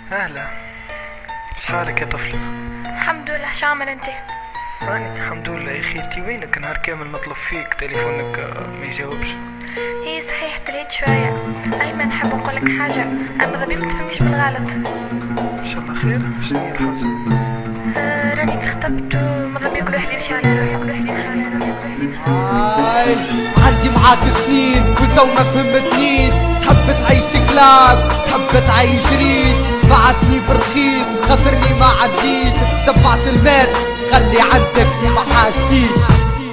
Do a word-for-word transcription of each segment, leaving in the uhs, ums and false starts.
أهلا. شحالك يا طفلة؟ الحمد لله. شو عامل انت؟ أنا الحمد لله يا خيرتي. وينك؟ نهار كامل نطلب فيك تليفونك ما يجاوبش. هي صحيح تليت شوية. أيمن حاب أقول لك حاجة، أنا ماذا بيك متفهميش بالغلط. إن شاء الله خير. شنو هي الحاجة؟ آه راني تخطبت وماذا بيك الواحد يمشي على روحي، الواحد يمشي على روحي، الواحد يمشي على روحي. عندي معاك سنين وتو ما فهمتنيش، تحب تعيش كلاس تحب تعيش ريش، بعتني برخيص خاطرني ما عديش، دفعت المال خلي عندك ما حاجتيش.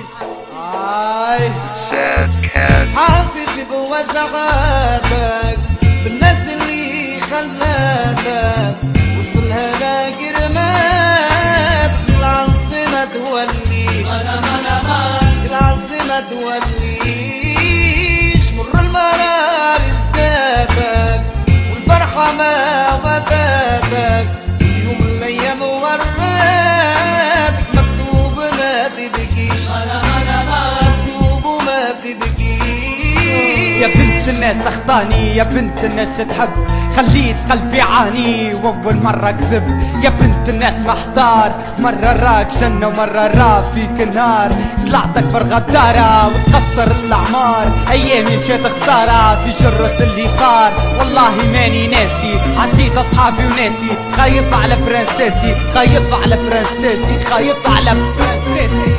حاسس بوجعاتك بالناس اللي خلاتك وصلها لقرمات، العاصمة توليش العاصمة توليش، مر المرار ازدادك والفرحة ما وداتك، يوم من الايام وراتك مكتوب ما تبكيش مكتوب وما تبكيش. يا بنت الناس اخطاني، يا بنت الناس تحب، خليت قلبي عاني واول مرة كذب. يا بنت الناس محتار، مرة راك جنة ومرة را فيك نار، طلعت اكبر غدارة وتقصر الاعمار، ايامي مشيت خسارة في جرة اللي صار، والله ماني ناسي عديت اصحابي وناسي، خايف على برنسيسي خايف على برنسيسي خايف على برنسيسي.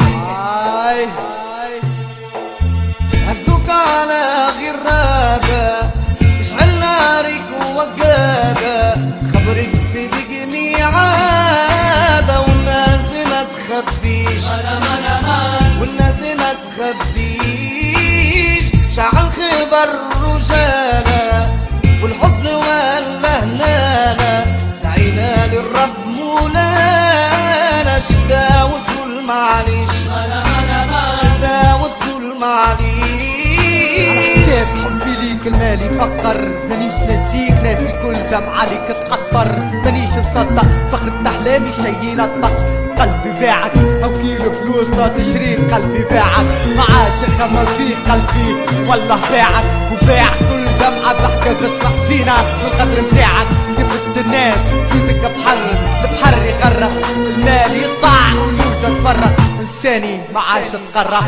هزوك على غرابة اشعل نارك ووقادة، خبرك صدقني عادة والناس ما تخبيش والناس ما تخبيش، شعل خبر رجالة والحزن والمهنانة، دعينا للرب مولانا، شدا وتقول معليش شدا وتقول معليش. حبي ليك المال يفقر، مانيش ناسيك ناسي كل دمع عليك تقطر، مانيش مصدق فقدت احلامي شي ينطق، قلبي باعك او كيلو فلوس لا تشريك، قلبي باعك معاش خما في قلبي والله باعك، وباع كل دمعة ضحكة بس محزينة والقدر متاعك. جبت الناس بيدك بحر البحر يغرق، المال يسطع والموجة تفرق، انساني معاش تقرح.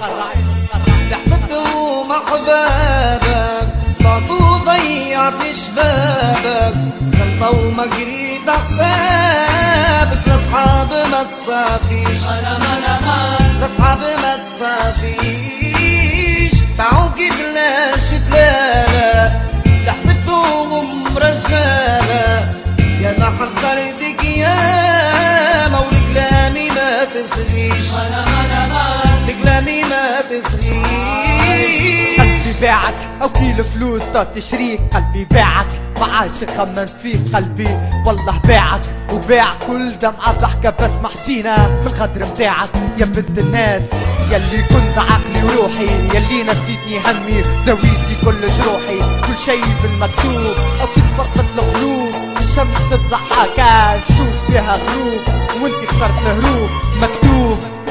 حسبته مع حبابك بعضو ضيعت شبابك، غلطة وما قريت حسابك، لاصحاب ما تصافيش لاصحاب ما تصافيش، باعوك بلاش دلالة لحسبتهم رجالة، يا ما حذرتك ياما ورجلامي ما تسريش رجلامي ما تسريش. قلبي باعك او كيلو فلوس تا تشريك، قلبي باعك معاش خمن فيه قلبي والله باعك، وباع كل دمعة ضحكة بس محسينة بالغدر متاعك. يا بنت الناس يلي كنت عقلي وروحي، يلي نسيتني همي دويتلي كل جروحي، كل شي بالمكتوب او كنت فرقت القلوب، الشمس الضحكة نشوف فيها غروب وانتي اخترت الهروب، مكتوب